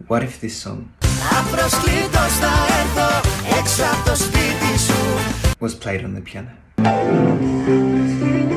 What if this song was played on the piano?